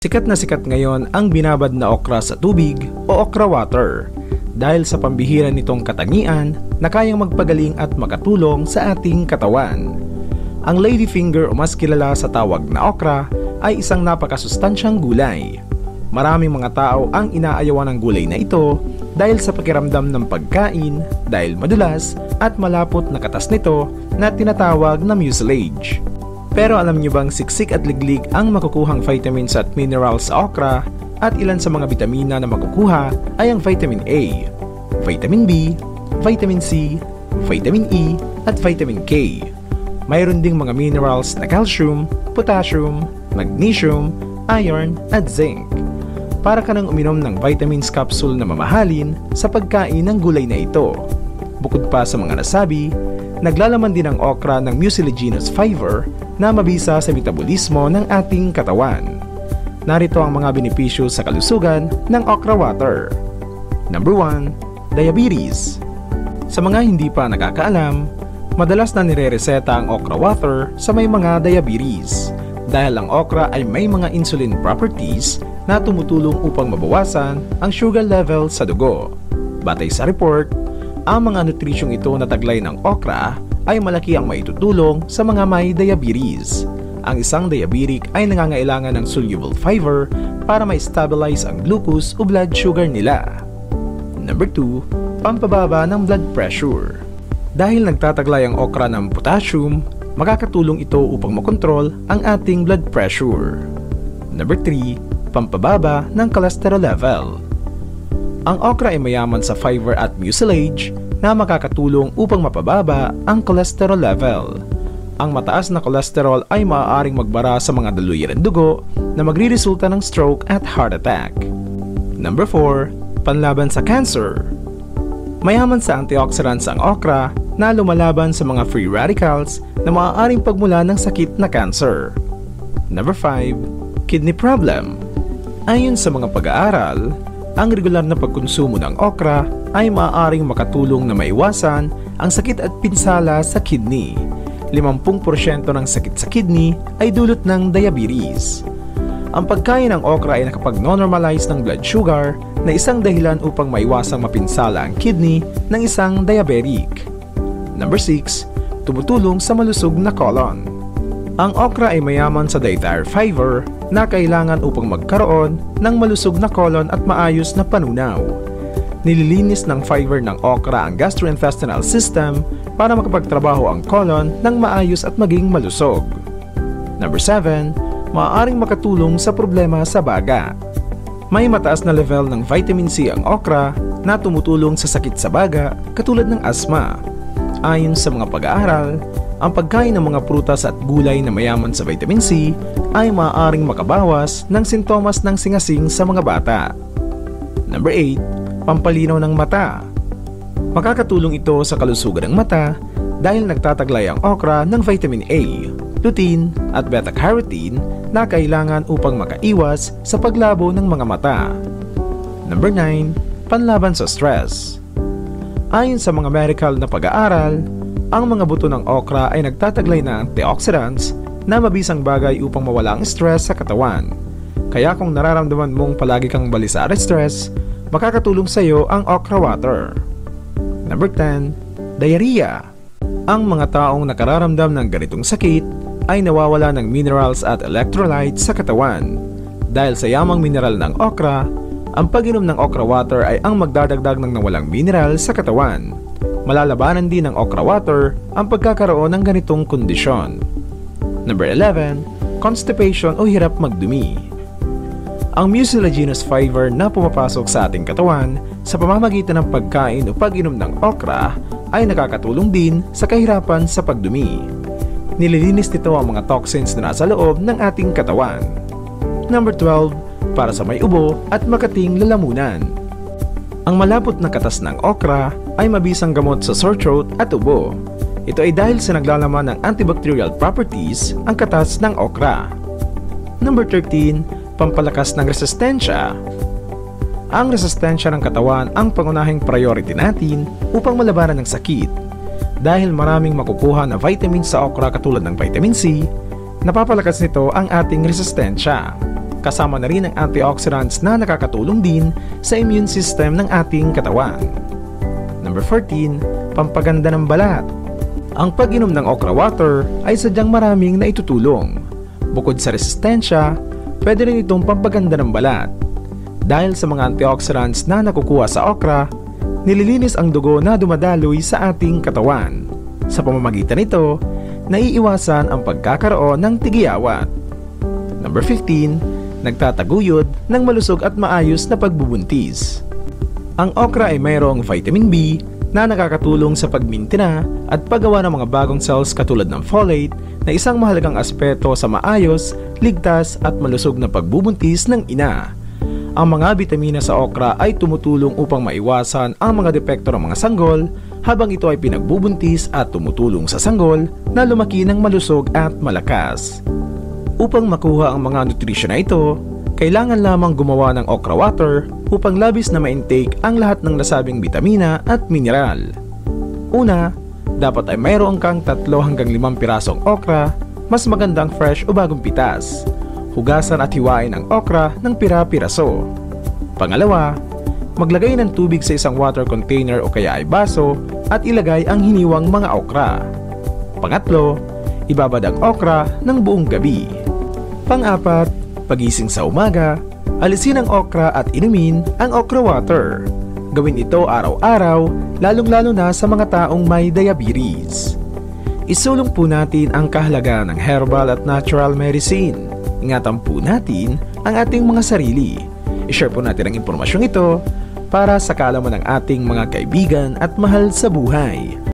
sikat ngayon ang binabad na okra sa tubig o okra water dahil sa pambihira nitong katangian na kayang magpagaling at makatulong sa ating katawan. Ang ladyfinger o mas kilala sa tawag na okra ay isang napakasustansyang gulay. Maraming mga tao ang inaayawan ng gulay na ito dahil sa pakiramdam ng pagkain, dahil madulas at malapot na katas nito na tinatawag na mucilage. Pero alam niyo bang siksik at liglig ang makukuhang vitamins at minerals sa okra at ilan sa mga bitamina na makukuha ay ang vitamin A, vitamin B, vitamin C, vitamin E at vitamin K. Mayroon ding mga minerals na calcium, potassium, magnesium, iron at zinc. Para ka nang uminom ng vitamins capsule na mamahalin sa pagkain ng gulay na ito. Bukod pa sa mga nasabi, naglalaman din ang okra ng mucilaginous fiber na mabisa sa metabolismo ng ating katawan. Narito ang mga benepisyo sa kalusugan ng okra water. Number 1. Diabetes. Sa mga hindi pa nakakaalam, madalas na nirereseta ang okra water sa may mga diabetes dahil ang okra ay may mga insulin properties na tumutulong upang mabawasan ang sugar level sa dugo. Batay sa report, ang mga nutrisyong ito na taglay ng okra ay malaki ang maitutulong sa mga may diabetes. Ang isang diabetic ay nangangailangan ng soluble fiber para ma-stabilize ang glucose o blood sugar nila. Number 2. Pampababa ng blood pressure. Dahil nagtataglay ang okra ng potassium, makakatulong ito upang makontrol ang ating blood pressure. Number 3. Pampababa ng cholesterol level. Ang okra ay mayaman sa fiber at mucilage na makakatulong upang mapababa ang cholesterol level. Ang mataas na cholesterol ay maaaring magbara sa mga daluyan ng dugo na magriresulta ng stroke at heart attack. Number 4. Panlaban sa cancer. Mayaman sa antioxidants ang okra na lumalaban sa mga free radicals na maaaring pagmula ng sakit na cancer. Number 5. Kidney problem. Ayon sa mga pag-aaral, ang regular na pagkonsumo ng okra ay maaaring makatulong na maiwasan ang sakit at pinsala sa kidney. 50% ng sakit sa kidney ay dulot ng diabetes. Ang pagkain ng okra ay nakapag-normalize ng blood sugar na isang dahilan upang maiwasang mapinsala ang kidney ng isang diabetic. Number 6. Tumutulong sa malusog na colon. Ang okra ay mayaman sa dietary fiber na kailangan upang magkaroon ng malusog na colon at maayos na panunaw. Nililinis ng fiber ng okra ang gastrointestinal system para makapagtrabaho ang colon ng maayos at maging malusog. Number 7. Maaaring makatulong sa problema sa baga. May mataas na level ng vitamin C ang okra na tumutulong sa sakit sa baga katulad ng asthma. Ayon sa mga pag-aaral, ang pagkain ng mga prutas at gulay na mayaman sa vitamin C ay maaaring makabawas ng sintomas ng singasing sa mga bata. Number 8. Pampalinaw ng mata. Makakatulong ito sa kalusugan ng mata dahil nagtataglay ang okra ng vitamin A, lutein at beta-carotene na kailangan upang makaiwas sa paglabo ng mga mata. Number 9. Panlaban sa stress. Ayon sa mga medical na pag-aaral, ang mga buto ng okra ay nagtataglay ng antioxidants na mabisang bagay upang mawala ang stress sa katawan. Kaya kung nararamdaman mong palagi kang balisa at stress, makakatulong sa iyo ang okra water. Number 10. Diarrhea. Ang mga taong nakararamdam ng ganitong sakit ay nawawala ng minerals at electrolytes sa katawan. Dahil sa yamang mineral ng okra, ang pag-inom ng okra water ay ang magdadagdag ng nawalang mineral sa katawan. Malalabanan din ng okra water ang pagkakaroon ng ganitong kondisyon. Number 11. Constipation o hirap magdumi. Ang mucilaginous fiber na pumapasok sa ating katawan sa pamamagitan ng pagkain o pag-inom ng okra ay nakakatulong din sa kahirapan sa pagdumi. Nililinis nito ang mga toxins na nasa loob ng ating katawan. Number 12. Para sa may ubo at makating lalamunan. Ang malapot na katas ng okra ay mabisang gamot sa sore throat at ubo. Ito ay dahil sa naglalaman ng antibacterial properties ang katas ng okra. Number 13. Pampalakas ng resistensya. Ang resistensya ng katawan ang pangunahing priority natin upang malabanan ng sakit. Dahil maraming makukuha na vitamins sa okra katulad ng vitamin C, napapalakas nito ang ating resistensya. kasama na rin ang antioxidants na nakakatulong din sa immune system ng ating katawan. Number 14, pampaganda ng balat. Ang pag-inom ng okra water ay sadyang maraming naitutulong. Bukod sa resistensya, pwede rin itong pampaganda ng balat. Dahil sa mga antioxidants na nakukuha sa okra, nililinis ang dugo na dumadaloy sa ating katawan. Sa pamamagitan nito, naiiwasan ang pagkakaroon ng tigiyawat. Number 15, nagtataguyod ng malusog at maayos na pagbubuntis. Ang okra ay mayroong vitamin B na nakakatulong sa pagmintina at paggawa ng mga bagong cells katulad ng folate na isang mahalagang aspeto sa maayos, ligtas at malusog na pagbubuntis ng ina. Ang mga bitamina sa okra ay tumutulong upang maiwasan ang mga depekto ng mga sanggol habang ito ay pinagbubuntis at tumutulong sa sanggol na lumaki ng malusog at malakas. Upang makuha ang mga nutrisyon na ito, kailangan lamang gumawa ng okra water upang labis na ma-intake ang lahat ng nasabing bitamina at mineral. Una, dapat ay mayroon kang 3 hanggang 5 pirasong okra, mas magandang fresh o bagong pitas. Hugasan at hiwain ang okra ng pira-piraso. Pangalawa, maglagay ng tubig sa isang water container o kaya ay baso at ilagay ang hiniwang mga okra. Pangatlo, ibabad ang okra ng buong gabi. Pang-apat, pagising sa umaga, alisin ang okra at inumin ang okra water. Gawin ito araw-araw, lalong-lalo na sa mga taong may diabetes. Isulong po natin ang kahalagahan ng herbal at natural medicine. Ingatan po natin ang ating mga sarili. I-share po natin ang impormasyong ito para sa kaalaman ng ating mga kaibigan at mahal sa buhay.